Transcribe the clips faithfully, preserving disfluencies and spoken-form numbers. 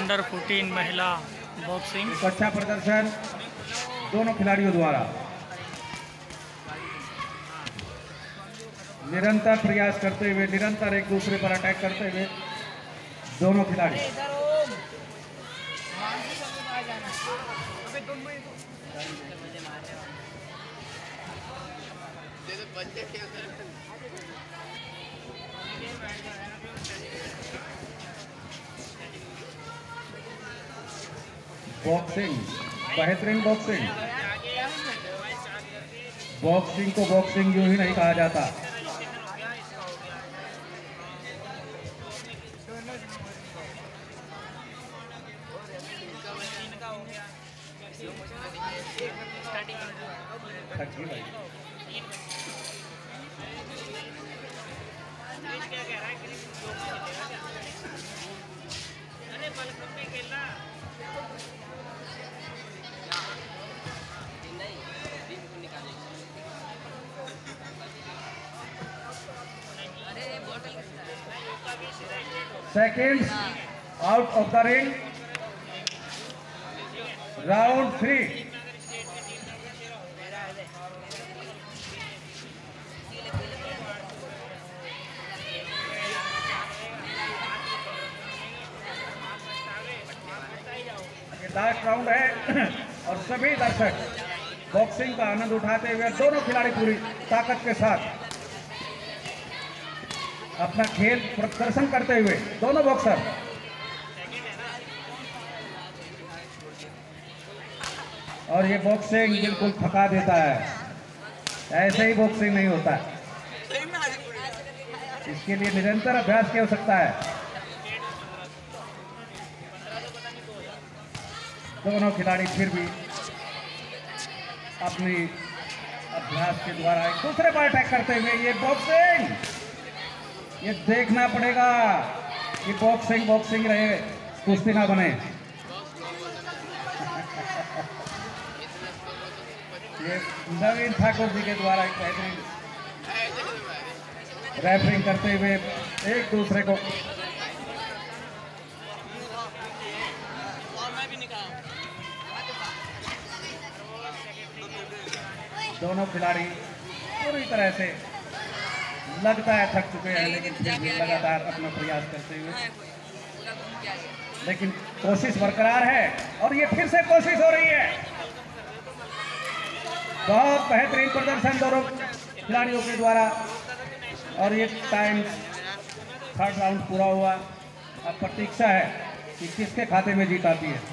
Under fourteen महिला boxing. अच्छा प्रदर्शन दोनों खिलाड़ियों द्वारा, निरंतर प्रयास करते हुए, निरंतर एक दूसरे पर अटैक करते हुए दोनों खिलाड़ी। बॉक्सिंग, बेहतरीन बॉक्सिंग। बॉक्सिंग को बॉक्सिंग यूं ही नहीं कहा जाता। Seconds out of the ring. Round three. ये लास्ट राउंड है और सभी दर्शक बॉक्सिंग का आनंद उठाते हुए दोनों खिलाड़ी पूरी ताकत के साथ अपना खेल प्रदर्शन करते हुए, दोनों बॉक्सर। और ये बॉक्सिंग बिल्कुल थका देता है, ऐसे ही बॉक्सिंग नहीं होता है, इसके लिए निरंतर अभ्यास की आवश्यकता है। दोनों खिलाड़ी फिर भी अपनी अभ्यास के द्वारा एक दूसरे पर अटैक करते हुए, ये बॉक्सिंग, ये देखना पड़ेगा कि बॉक्सिंग बॉक्सिंग रहे, कुश्ती ना बने। ये नवीन ठाकुर जी के द्वारा एक बेहतरीन रेफरिंग करते हुए एक दूसरे को दोनों खिलाड़ी पूरी तरह से लगता है थक चुके हैं, लेकिन फिर भी लगातार अपना प्रयास करते हुए, लेकिन कोशिश बरकरार है और ये फिर से कोशिश हो रही है। बहुत बेहतरीन प्रदर्शन दोनों खिलाड़ियों के द्वारा और ये टाइम थर्ड राउंड पूरा हुआ। अब प्रतीक्षा है कि किसके खाते में जीत आती है।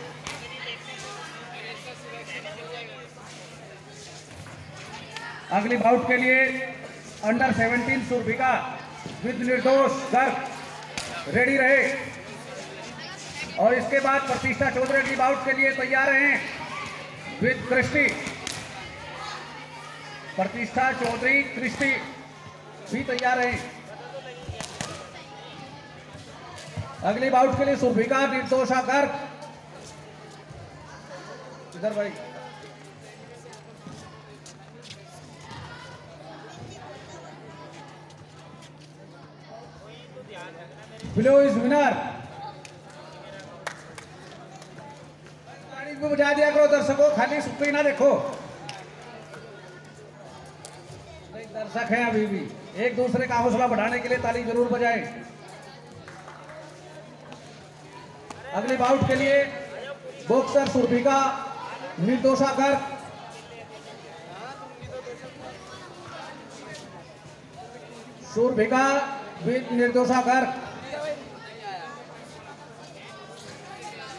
अगली बाउट के लिए अंडर सेवेंटीन सुरभिका विद निर्दोष गर्ग रेडी रहे और इसके बाद प्रतिष्ठा चौधरी अगली बाउट के लिए तैयार हैं विद कृष्टि। प्रतिष्ठा चौधरी कृष्टि भी तैयार हैं। अगली बाउट के लिए सुरभिका निर्दोषा गर्ग, इधर भाई। Below is winner। गाड़ी को बुझा दिया करो दर्शकों, खाली सुप्री ना देखो, दर्शक हैं अभी भी, एक दूसरे का हौसला बढ़ाने के लिए ताली जरूर बजाएं। अगली बाउट के लिए बॉक्सर सुरभिका निर्दोषा गर्ग, सुरभिका विद निर्दोषा गर्ग।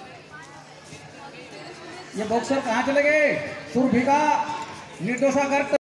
ये बॉक्सर कहाँ चले गए? सुरभिका निर्दोषा गर्ग